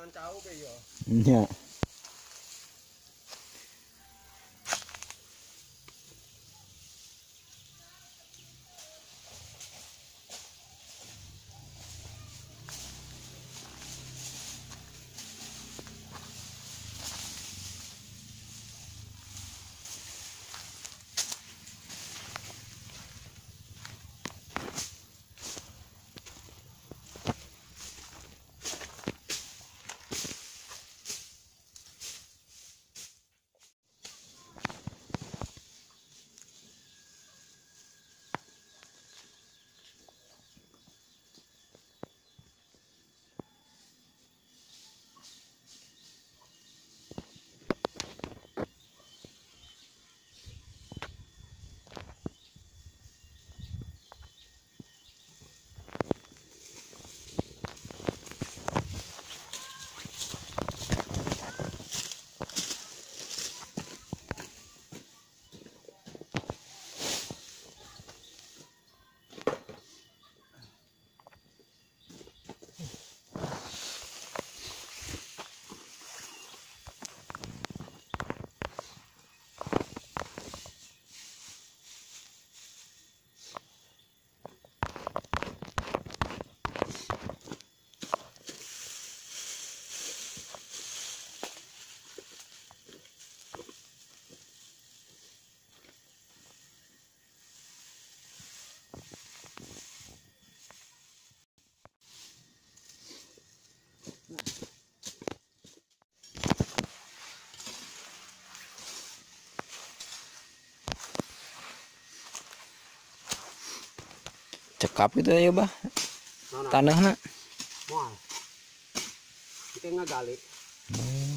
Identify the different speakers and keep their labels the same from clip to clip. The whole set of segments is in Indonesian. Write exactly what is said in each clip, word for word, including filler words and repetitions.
Speaker 1: Jangan jauh be yo.
Speaker 2: Iya. Cekap itu ya bah tanahnya.
Speaker 1: Wah. Kita ngegali.
Speaker 2: Hmm.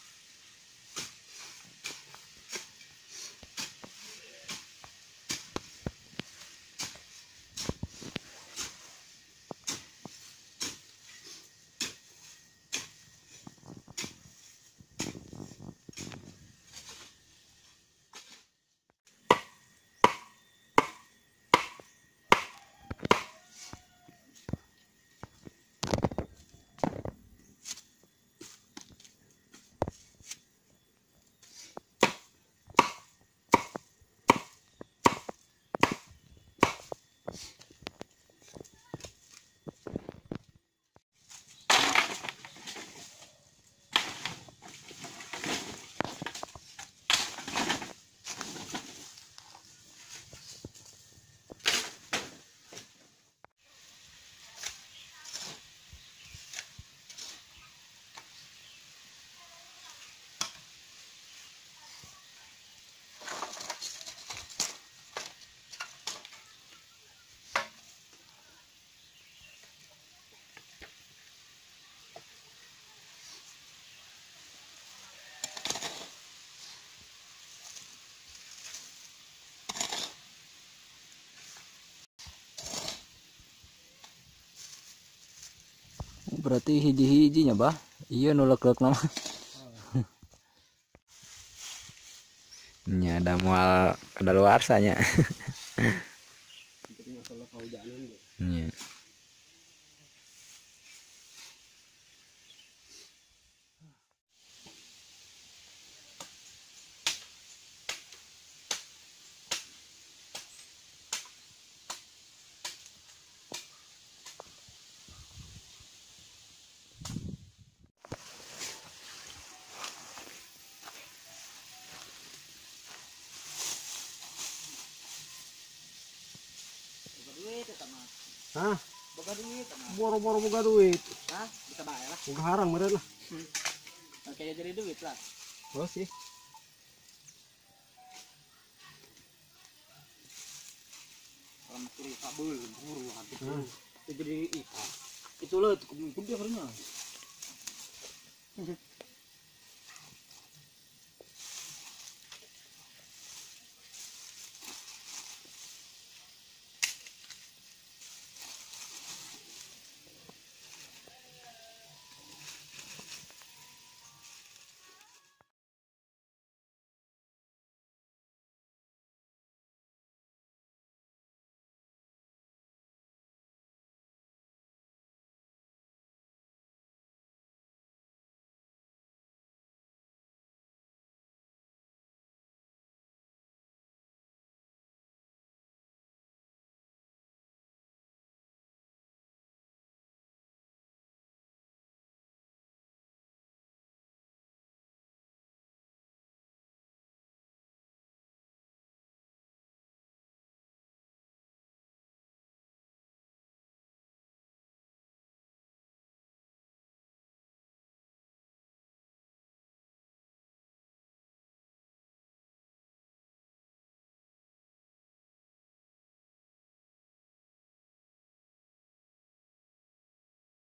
Speaker 2: Berarti hiji-hijinya bah iya nolak-nolak nama. Nya ada mual kadaluarsanya. Iya.
Speaker 1: Hah?
Speaker 3: Boga duit,
Speaker 1: Boro-boro boga duit.
Speaker 3: hah? Bisa bayar lah.
Speaker 1: Boga harang meureun lah.
Speaker 3: Kayak jadi duit lah.
Speaker 1: Oh sih.
Speaker 3: Kalau masih kabel, buru habis.
Speaker 1: Hmm.
Speaker 3: Itu jadi ikan. Itu loh, itu dia harusnya.